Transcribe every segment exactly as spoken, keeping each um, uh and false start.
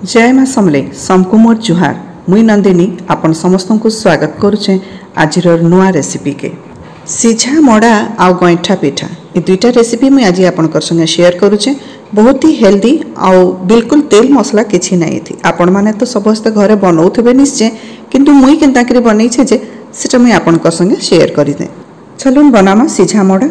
जय माँ समले समकु मोर जुहार मुई नंदिनी आपण समस्त को स्वागत करुचे आज नुआ रेसिपी के सीझा मड़ा आ गईठा पिठा ये दुईटा रेसिपी मुई आज आपण संगे शेयर करुचे। बहुत ही हेल्दी आउ बिल्कुल तेल मसला किछि नहीं थी। आपण माने तो समस्त घरे बनाउथिबे निश्चय, किंतु मुई केनता करी बनैछे जे सेटा मुई आपण संगे शेयर करि दे। चलून बनामा सीझा मड़ा।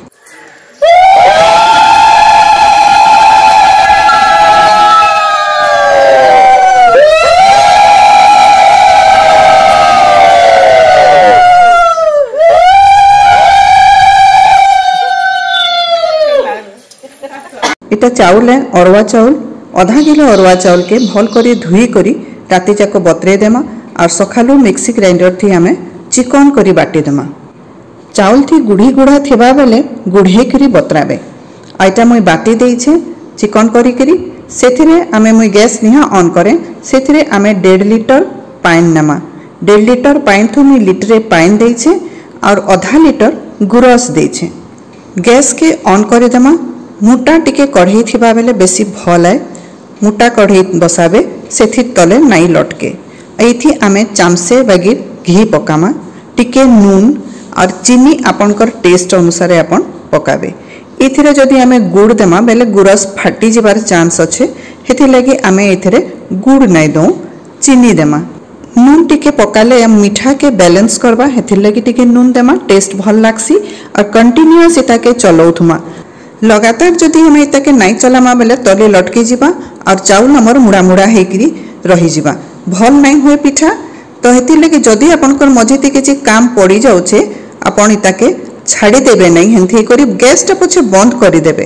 इटा चाउल है अरुआ चाउल आधा किलो अरुआ चाउल के भल करी धुई करी राति जाक बतरे देमा और सखालू मिक्सी ग्राइंडर थी आमे चिकन करी बाटी देमा। चाउल थी गुढ़ी गुढ़ा थिबा बेले गुढ़े करी बतराबे। आइटा मुई बाटी देइछे चिकन करी करी सेथिरे आमे मुई गैस निहा ऑन करे सेथिरे आमे डेढ़ लिटर पानी नेमा। डेढ़ लिटर पानी थु मुई लिटरे पानी देइछे और आधा लिटर गुरस देइछे। गैस के ऑन कर देमा। मोटा टिके कढ़ई थिबा बेले बेसी भल है। मोटा कढ़ई बसाबे सेथि तले नाई लटके। एथि आमे चामसे बागिर घी पकामा, टिके नून और चीनी आपनकर टेस्ट अनुसार आपन पकाबे। एथिरे जदि आमे गुड़ देमा बेले गुरस फाटी जिबार चांस अच्छे, हेथि लगी आमे एथिरे गुड़ नाई दो चीनी देमा। नून टिके पकाले मीठा के बैलेंस करबा, हेथि लगी टिके नून देमा टेस्ट भल लागसी और कंटिन्यूअस एटा के चलौथुमा। लगातार जदि हम इताके नाई चलामा बेले तले लटकी जिबा और चाउल हमर मुड़ा मुड़ा हेकरी रही जिबा, भल नाई होए पिठा। तो हेति लगे जदि आपनकर मझिते किछि काम पड़ी जाउछे आपन इताके छाड़ी देबे नै, हेंथि करी गैस टा पछे बंद करि देबे।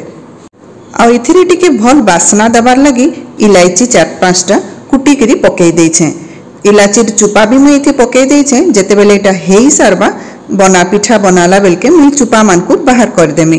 आ इथिरे टिके भल बासना दबार लगी इलायची चार पांचटा कुटी करी पकेई देइछे। इलायची चुपा भी मुई इथि पकेई देइछे। जेते बेले एटा हेई सारबा बना पिठा बनाला बेलके मुई चुपा मानकु बाहर कर देमी।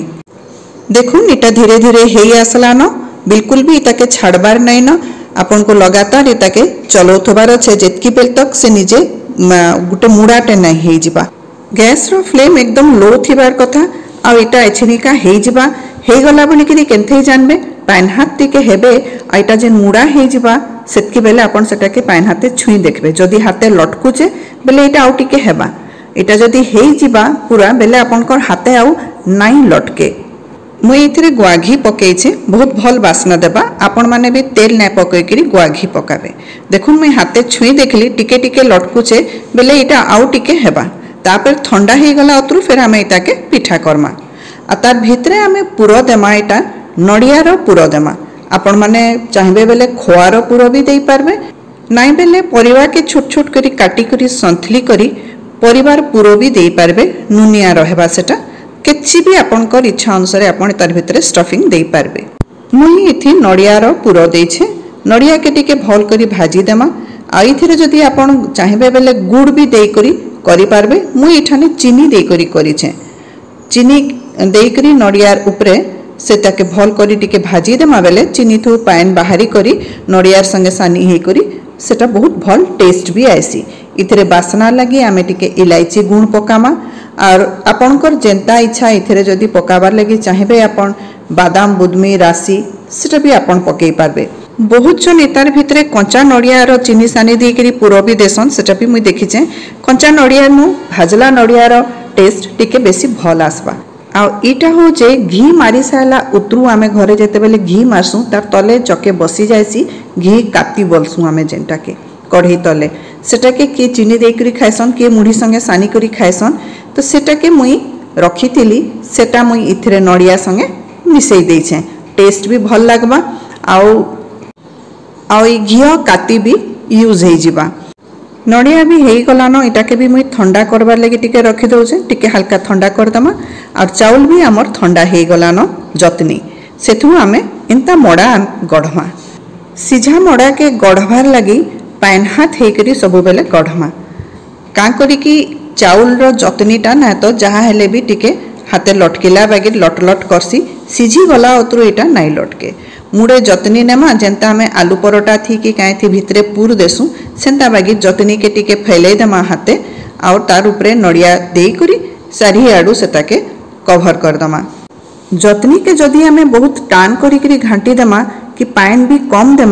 देखुन इटा धीरे धीरे हेई आसलान, बिल्कुल भी इताके छाड़बार नहीं न। आपन को लगातार इताके चलौथबार अच्छे जेतकी बेल तक से निजे गुटे मुड़ाटे नहीं हेई जिबा। गैस रो फ्लेम एकदम लो थिबार कथा। आ इटा एछिनिका हेई जिबा। हेई गला बोली कि केनथै जानबे पाइन हाथ टिके हेबे। आ इटा जेन मुड़ा हेई जिबा सेतकी बेले आपन सेटा के पाइन हाथे छुई देखबे। जदि हाथे लटकुचे बेले इटा आउ टिके हेबा। इटा जदि हेई जिबा पूरा बेले आपनकर हाथे आउ नाई लटके। मुई इथिरे गुआ घी पकेइछे, बहुत भल बासना देबा। आपण माने भी तेल नै पकई करी गुआ घी पकाबे। देखुन मुई हाथे छुई देखली टिके टिके लटकुचे बेले इटा आउ टिके हेबा। तापर ठंडा हे गला अतरु फिर आमे इटा के पिठा करमा। आ तार भितरे आमे पुरो देमा इटा नडिया रो पुरो देमा। आपण माने चाहबे बेले खोआ रो पुरो भी देई पारबे, नाइ बेले परिवा के छोट छोट करी काटी करी संथली करी परिवार पुरो भी देई पारबे। नुनिया रहबा सेटा केछि भी आपनकर इच्छा अनुसार आपण तार भितरे स्टफिंग देई पारबे। मुई इथि नडिया रो पुरो देइछे। नडिया के टिके भल करी भाजी देमा। आ इथिरे जदि आपण चाहबे बेले गुड़ भी देई करी करि पारबे। मुई इठाने चीनी देई करी करिछे। चीनी देई करी नडिया उपरे सेटा के भल करी टिके भाजी देमा बेले चीनी थु पाइन बाहरी करी नडिया संगे सानी हे करी सेटा बहुत भल टेस्ट भी आइसी। इथिरे बासना लगी आमे टिके इलायची गुण पकामा और आपनकर जेंता इच्छा इथिरे जदि पकाबार लगी चाहेबे आपन बादाम बुदमी राशि सेटा भी आपन पकेई पारबे। बहुत जन इतार भितरे कंचा नडिया रो चीनी सानी दी करी पुरो भी देसन, सेटा भी मुई देखिछे। कंचा नडिया नु भाजला नडिया रो टेस्ट टिके बेसी भल आसबा। आ इटा हो जे घी मारी साला उतरू आमे घरे जेते बेले घी मारसु तार तले चके बसी जायसी घी काती बोलसु आमे जेंटा के कढ़ई तले सेटा के के चीनी दे करी खाइसन के मुढ़ी संगे सानी करी खाइसन। तो सेटा के मुई रखी थिली सेटा मुई इथिरे नडिया संगे मिसई देइछे। टेस्ट भी भल लागबा आउ आउ ई घियो काती भी यूज हे जिबा। नडिया भी हेई गलानो इटा के भी मुई ठंडा करबार लगी टिके रखी दउछे, टिके हल्का ठंडा कर दमा। और चाउल भी हमर ठंडा हेई गलानो जतनी सेथु आमे इंता मड़ा गढ़मा। सीझा मड़ा के गढ़बार लगी पाइन हाथ हे करी सब बेले गढ़मा। का करी कि चाउल रो जतनीटा ना तो जहाँ हेले भी टिके हाथे लटकिला बागी लट लट करसी सीझी गला अतरु इटा नाई लटके। मुड़े जतनी नेमा जेंता हमें आलू परोटा थी कि काई थी भितरे पूर देसु सेंता बागी जतनी के टिके फैले देमा हाथे और तार उपरे नडिया देई करी सारी आडू सेता के कवर कर दमा। जतनी के जदि हमें बहुत टान करी घाटी देमा कि पाइन भी कम देमा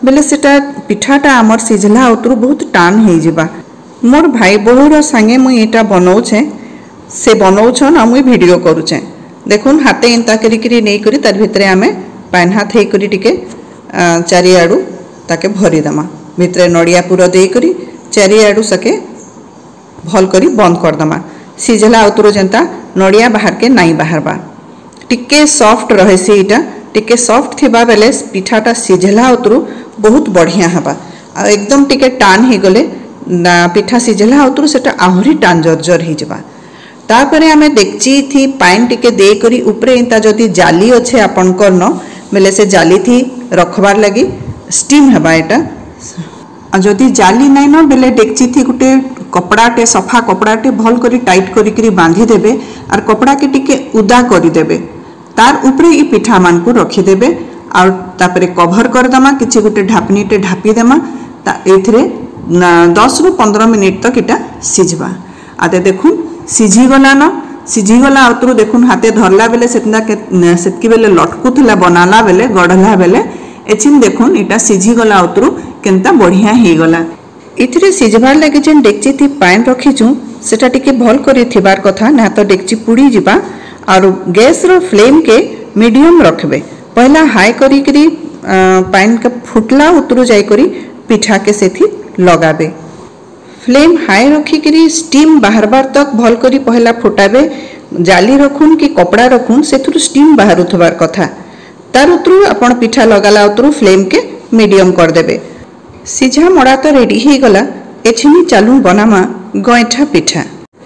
बेले सेटा पिठाटा आमर सिझला उतरू बहुत टान हो जावा। मोर भाई बहुर संगे मुई एटा बनाऊे से बनाऊन आ मुई वीडियो करुचे। देखुन हाथे एंता करी नहीं करी तार भितरे आमे पान हाथ होकर टिके चारिआडू ताके भरीदमा भितरे नड़िया पुर देकर चारिआडू सके भल करी बंद करदमा। सिझला उतरू जेनता नड़िया बाहर के नाई बाहरबा टिके सॉफ्ट रहेसी। इटा टिके सॉफ्ट थिबा बेले पिठाटा सिझला उतरू बहुत बढ़िया हबा। आ एकदम टिके टान ही गले पिठा सिझला उतरू सेटा आहुरी टान जर्जर ही जबा। तापरे आमे देखची थी पाइन टिके दे करी ऊपरे इंता जदी जाली अच्छे आपनकर न बेले से जाली थी रखबार लगी स्टीम हबा। एटा आ जदी जाली नाइ न बेले डेक्ची थी गुटे कपड़ाटे सफा कपड़ाटे भल करी टाइट करी करी बांधी देबे और कपड़ा के टिके उदा करी देबे। तार ऊपरे ई पिठा मान को रखी देबे और तापरे कवर कर दमा किछि गुटे ढापनीटे ढापी देमा। ता एथरे दस रु पंद्रह मिनिट तक इटा सिझबा। आते देखुन सिझीगला न सिझीगला उतरू देखुन हाथे धरला बेले सेतना सेतकी बेले लटकुथला बनाला बेले गढ़ला बेले एचिन देखुन इटा सिझीगला उतरू केनता बढ़िया ही गला। इथिरे सिझबार लगे जेन डेक्ची थी पाइन रखीचु सेटा टिके भल करी थिबार कथा ना तो डेक्ची पुड़ी जिबा। और गैस रो फ्लेम के मीडियम रखबे। पहला हाई करी करी पाइन का फुटला उतरू जाई करी पिठा के सेथी लगाबे। फ्लेम हाई रखी करी स्टीम बाहर बार तक भल करी पहला फुटाबे। जाली रखुन कि कपड़ा रखुन सेथुरु स्टीम बाहर उठबार कथा। तार उतरू आपण पिठा लगाला उतरू फ्लेम के मीडियम कर देबे। सिझा मड़ा तो रेडी ही गला। एछिनी चालू बनामा गैठा पिठा।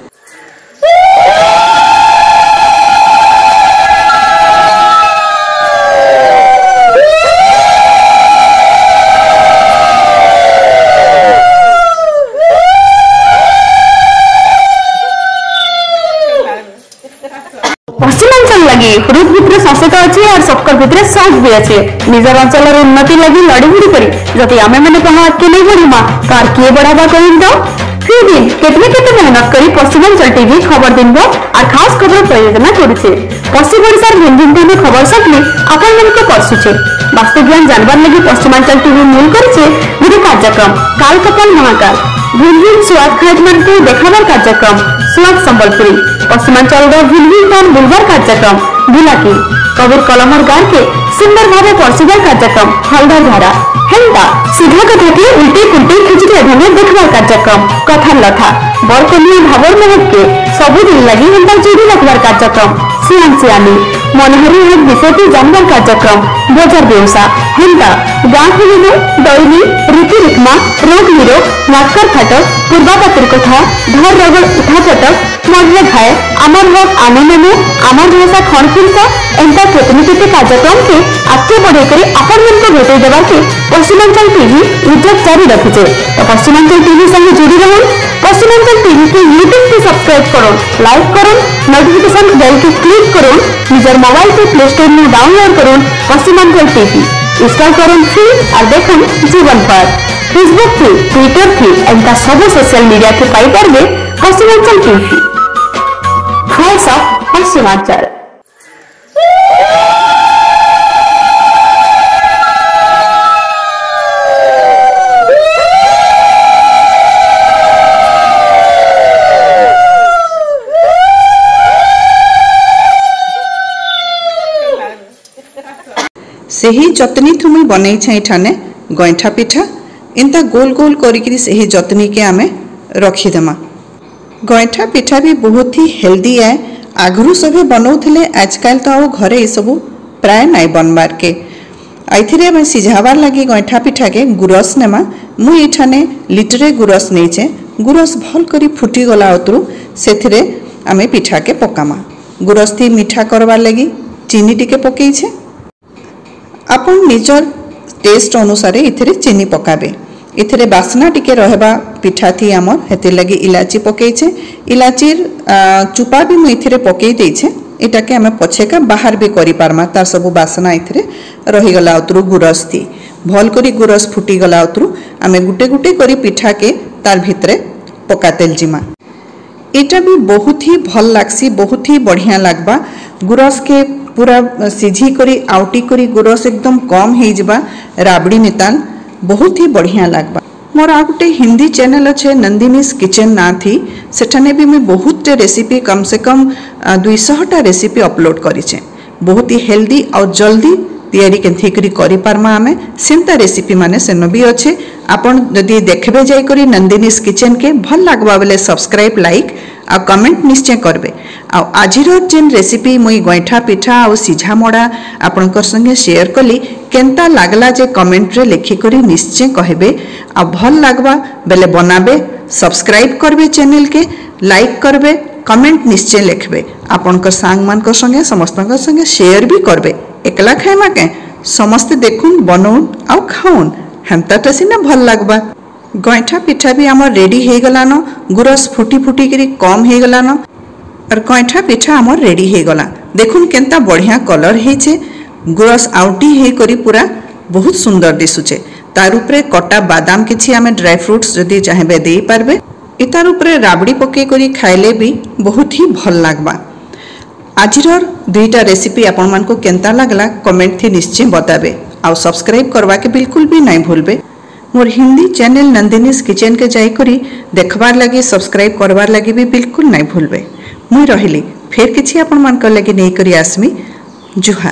पश्चिमांचल लगी हृद भितर सशक्त अच्छे और सबकर भितर साहस भी अच्छे। निजर अंचल उन्नति लगी लड़ी भिड़ी करी जदि आमे मैंने कहा के नहीं बढ़िमा कार किए बढ़ावा कहीं तो फिर दिन केतने केतने मेहनत करी पश्चिमांचल टीवी खबर दिन और खास खबर प्रयोजना करुचे। पश्चिम ओडिशार भिन्न भिन्न खबर सकली आपण मन को परसुचे। वास्तव ज्ञान जानवर लगी पश्चिमांचल टीवी मूल करिचे गुरु कार्यक्रम काल कपाल महाकाल भिन्न भिन्न स्वाद खाद मन को देखावर कार्यक्रम स्वाद संबलपुरी पश्चिमांचल भिन्न भिन्न बुलवार कार्यक्रम बुलाकी कबीर कलमर गार के सुंदर भाव परसुदार कार्यक्रम हलदार धारा हेंता सीधा कथा के उल्टे पुल्टे खिचड़ी ढंगे देखवार कार्यक्रम कथा लथा बरकनिया भावर महक के सबुदिन लगी हेंता जोड़ी रखवार कार्यक्रम सियान सियानी मनोहरी हक विषयटी जानवर कार्यक्रम बजार व्यवसा हेंता गाँ खुलिनो दैनी रीति रिकमा रोग निरोग नाटकर फाटक पूर्वापातिर कथा धर रगड़ उठा पटक मधुर खाए आमर हक आनंदमु आमर भाषा खणखिंस एंता प्रतिनिधित्व कार्यक्रम के आगे बढ़े कर आपण मन को भेटे देवा के पश्चिमांचल टीवी यूट्यूब जारी रखिছে। तो पश्चिमांचल टीवी संगे जुड़ी रहन। पश्चिमांचल टीवी के यूट्यूब पे सब्सक्राइब करो लाइक करो नोटिफिकेशन बेल के क्लिक करो निजर मोबाइल पे प्ले स्टोर में डाउनलोड करो पश्चिमांचल टीवी इंस्टॉल करो फ्री और देखो जीवन पर फेसबुक थी ट्विटर थी एंता सब सोशल मीडिया के पाई पारबे Paschimanchal TV voice of Paschimanchal. सेही चटनी थुमी बनई छे ठाने गैठा पिठा इंता गोल गोल करी सेही चटनी के आमे रखी देमा। गैठा पिठा भी बहुत ही हेल्दी है। आगरू सभी बनाऊले आजकल तो आउ घरे ये सब प्राय नाई बनबार के। आइथिरे आमे सिझाबार लगी गैठा पिठा के गुरस नेमा। मुई इठाने लिटरे गुरस नहींचे। गुरस भल करी फुटी गला उतरू सेथिरे आमे पिठा के पकामा। गुरस थी मीठा करबार लगी चीनी टिके पकई छे। आपण निजर टेस्ट अनुसार इथिरे चीनी पकाबे। इथिरे बासना टिके रहबा पिठा थी आमर हेतिर लगी इलाची पकई छे। इलाचीर चुपा भी मु इथिरे पकई देई छे। एटा के हमें पछेका बाहर भी करि पारमा तार सब बासना इथिरे रही गला उतरू गुरस थी भल करी गुरस फुटी गला उतरू आमे गुटे गुटे करी पिठा के तार भितरे पका तेल जिमा। एटा भी बहुत ही भल लागसी बहुत ही बढ़िया लागबा। गुरस के पूरा सिझी करी आउटी करी गुरस एकदम कम हो जाबा राबड़ी नितान बहुत ही बढ़िया लगबा। मोर आ गोटे हिंदी चैनल अच्छे नंदिनीस किचन ना थी, सेठाने भी मैं बहुत रेसिपी कम से कम दुई सौटा रेसिपी अपलोड करें। बहुत ही हेल्दी और जल्दी तैयारी केंथी करी करि पारमा आमे सेंता रेसिपी माने सेनो भी अच्छे। आपन जदि देखबे जाई करी नंदिनीस किचन के भल लागबा बेले सब्सक्राइब लाइक आ कमेंट निश्चय करबे। आ आजिर जेन रेसिपी मुई गईठा पिठा आ सिझा मोड़ा आपनकर संगे शेयर कली केंता लागला जे कमेंट रे लिखि करी निश्चय कहबे। आ भल लागबा बेले बनाबे, सब्सक्राइब करबे, चैनल के लाइक करबे, कमेंट निश्चय लिखबे। आपनकर सांग मानकर संगे समस्तकर संगे शेयर भी करबे। एकला खाइमा के समस्ते देखुन बनौन आउ खाउन हेमताटा सिना भल लागबा। गईठा पिठा भी आमर रेडी हो गलान, गुरस फुटी फुटी करी कम हो गलान और गईठा पिठा आमर रेडी हो गला। देखुन केंता बढ़िया कलर हेचे, गुरस आउटी हे करी पूरा बहुत सुंदर दिसुचे। तार उपरे कटा बादाम किछि आमे ड्राई फ्रूट्स जदि चाहेबे देई पारबे। इतार उपरे राबड़ी पके करी खाइले भी बहुत ही भल लागबा। आजिर दुईटा रेसिपी आपण मान को केंता लागला कमेंट थी निश्चय बताबे। आउ सब्सक्राइब करवा के बिल्कुल भी नहीं भूलबे। मोर हिंदी चैनल नंदिनीस किचन के जाई करी देखबार लगी सब्सक्राइब करवार लगी भी बिल्कुल नहीं भूलबे। मुई रहिली फेर किछि आपण मान को लगी नहीं करी आसमी। जुहा।